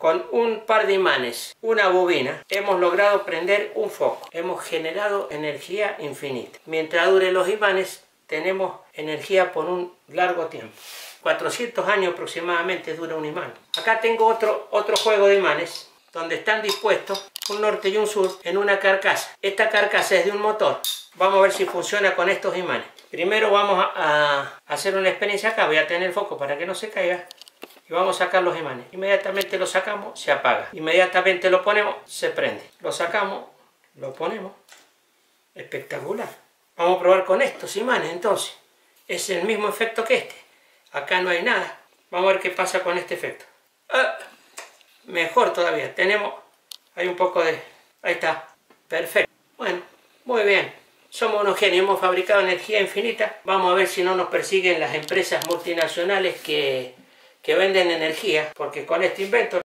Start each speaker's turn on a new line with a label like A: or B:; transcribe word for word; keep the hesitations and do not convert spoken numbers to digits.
A: Con un par de imanes, una bobina, hemos logrado prender un foco. Hemos generado energía infinita. Mientras duren los imanes, tenemos energía por un largo tiempo. cuatrocientos años aproximadamente dura un imán. Acá tengo otro, otro juego de imanes, donde están dispuestos un norte y un sur en una carcasa. Esta carcasa es de un motor. Vamos a ver si funciona con estos imanes. Primero vamos a, a hacer una experiencia acá. Voy a tener el foco para que no se caiga. Y vamos a sacar los imanes. Inmediatamente lo sacamos, se apaga. Inmediatamente lo ponemos, se prende. Lo sacamos, lo ponemos. Espectacular. Vamos a probar con estos imanes entonces. Es el mismo efecto que este. Acá no hay nada. Vamos a ver qué pasa con este efecto. Ah, mejor todavía. Tenemos... Hay un poco de... Ahí está. Perfecto. Bueno, muy bien. Somos unos genios. Hemos fabricado energía infinita. Vamos a ver si no nos persiguen las empresas multinacionales que, que venden energía. Porque con este invento